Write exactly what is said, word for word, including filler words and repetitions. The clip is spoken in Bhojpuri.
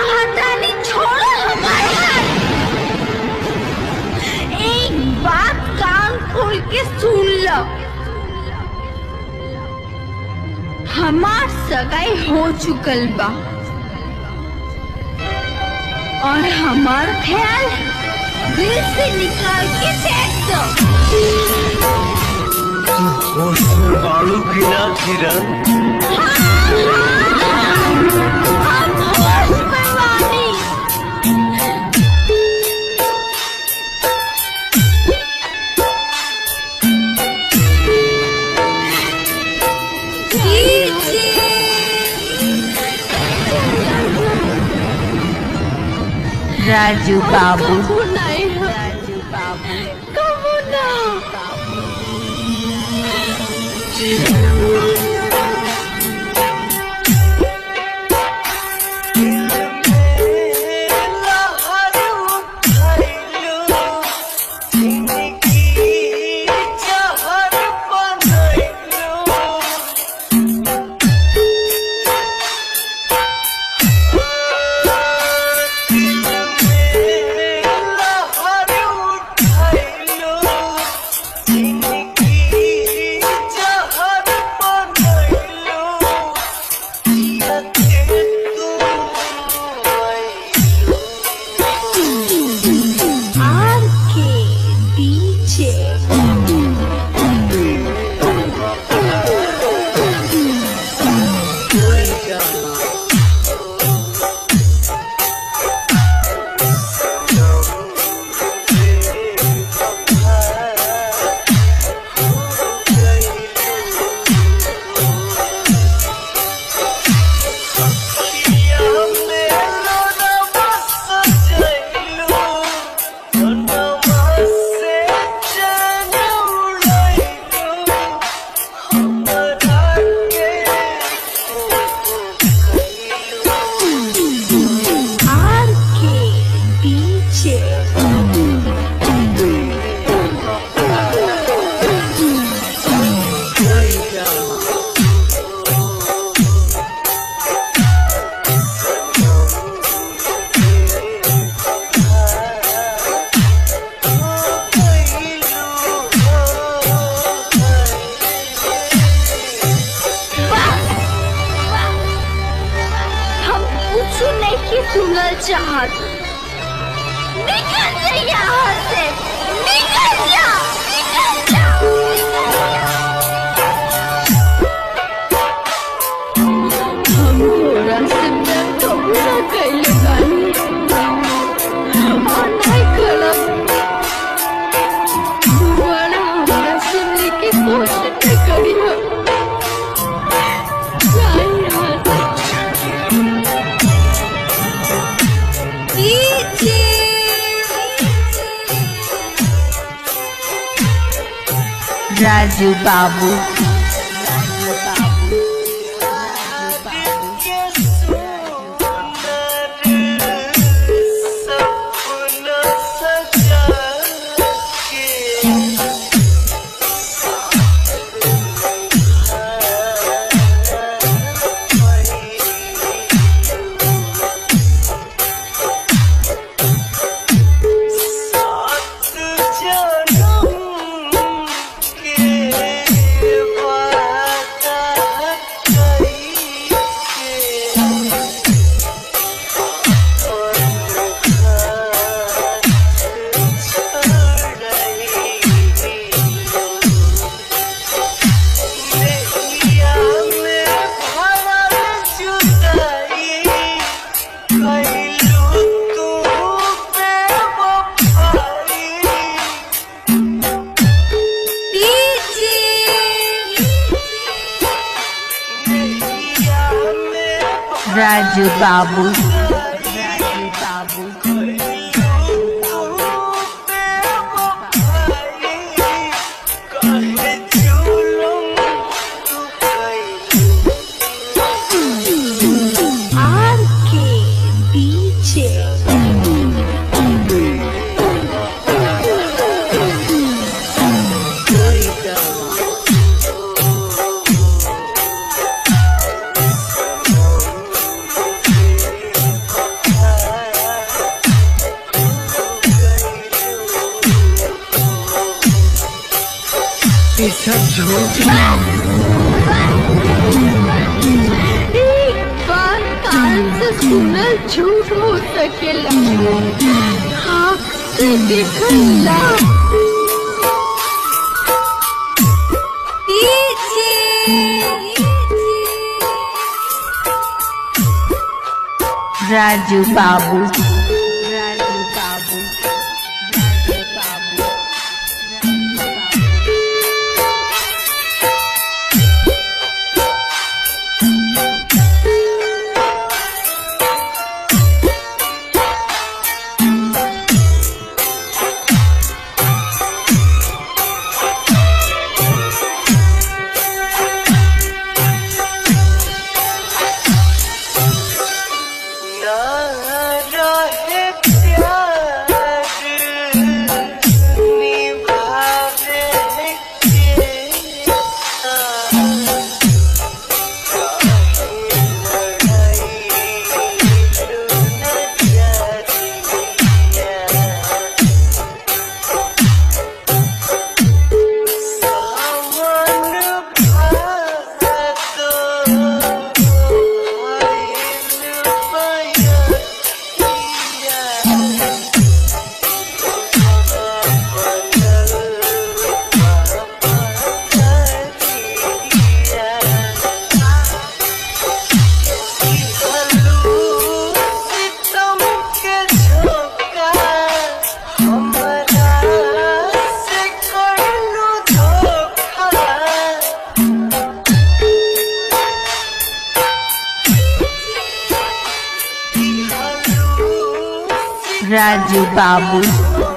कहतानी छोड़ो हमारे हाथ। एक बात कान खोल के सुन लो, हमार सगाई हो चुकल बा और हमार ख्याल दिल से निकाल के फेंक दो। उसमें बालू गिरा गिरा राजू बाबू, राजू बाबू, कबू ना। सुनल चाहत, निकल जा यहाँ से, निकल जा, निकल जा, हम थोड़ा से मैं तो पूरा कैले बानी और नहीं करब। दोबारा हमरा सुनने की कोशिश न करियो। राजू बाबू, राजू बाबू, राजू बाबू, आर के पीछे अच्छा झूठ एक बार कान से सुनल झूठ हो सकेला, आँख से देखला। राजू बाबू, राजू बाबू, राजू बाबू, राजू बाबू।